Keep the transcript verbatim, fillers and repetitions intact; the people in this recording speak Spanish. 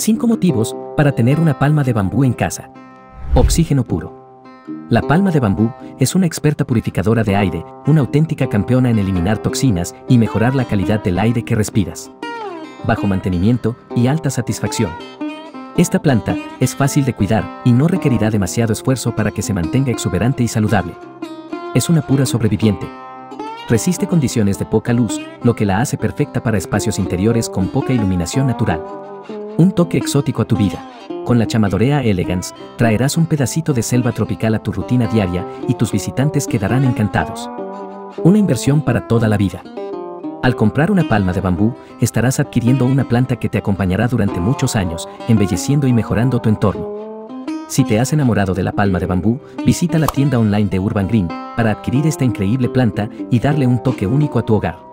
cinco motivos para tener una palma de bambú en casa. Oxígeno puro. La palma de bambú es una experta purificadora de aire, una auténtica campeona en eliminar toxinas y mejorar la calidad del aire que respiras. Bajo mantenimiento y alta satisfacción. Esta planta es fácil de cuidar y no requerirá demasiado esfuerzo para que se mantenga exuberante y saludable. Es una pura sobreviviente. Resiste condiciones de poca luz, lo que la hace perfecta para espacios interiores con poca iluminación natural. Un toque exótico a tu vida. Con la Chamadorea elegans, traerás un pedacito de selva tropical a tu rutina diaria y tus visitantes quedarán encantados. Una inversión para toda la vida. Al comprar una palma de bambú, estarás adquiriendo una planta que te acompañará durante muchos años, embelleciendo y mejorando tu entorno. Si te has enamorado de la palma de bambú, visita la tienda online de Urban Green para adquirir esta increíble planta y darle un toque único a tu hogar.